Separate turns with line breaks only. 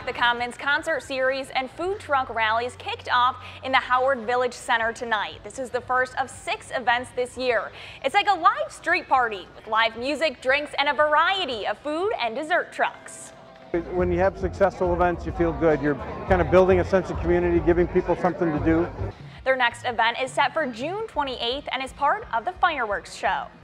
Rock the Commons concert series and food truck rallies kicked off in the Howard Village Center tonight. This is the first of 6 events this year. It's like a live street party with live music, drinks, and a variety of food and dessert trucks.
When you have successful events, you feel good. You're kind of building a sense of community, giving people something to do.
Their next event is set for June 28th and is part of the fireworks show.